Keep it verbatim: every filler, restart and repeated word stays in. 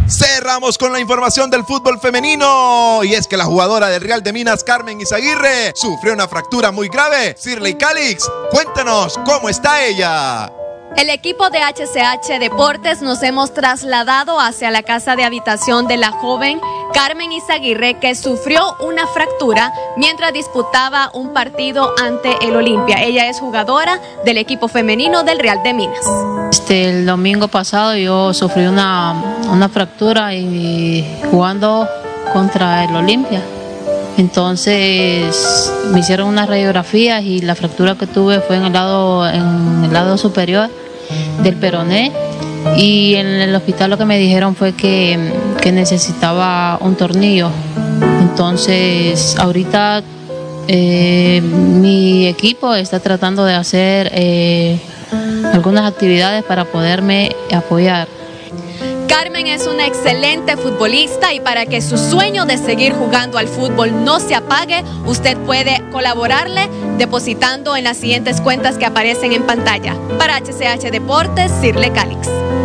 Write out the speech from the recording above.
Cerramos con la información del fútbol femenino, y es que la jugadora del Real de Minas, Carmen Izaguirre, sufrió una fractura muy grave. Shirley Calix, cuéntanos cómo está ella. El equipo de H C H Deportes nos hemos trasladado hacia la casa de habitación de la joven Carmen Izaguirre, que sufrió una fractura mientras disputaba un partido ante el Olimpia. Ella es jugadora del equipo femenino del Real de Minas. Este, el domingo pasado yo sufrí una, una fractura y jugando contra el Olimpia. Entonces me hicieron unas radiografías y la fractura que tuve fue en el lado, en el lado superior del peroné, y en el hospital lo que me dijeron fue que, que necesitaba un tornillo. Entonces ahorita eh, mi equipo está tratando de hacer eh, algunas actividades para poderme apoyar. Carmen es una excelente futbolista, y para que su sueño de seguir jugando al fútbol no se apague, usted puede colaborarle depositando en las siguientes cuentas que aparecen en pantalla. Para H C H Deportes, Shirley Calix.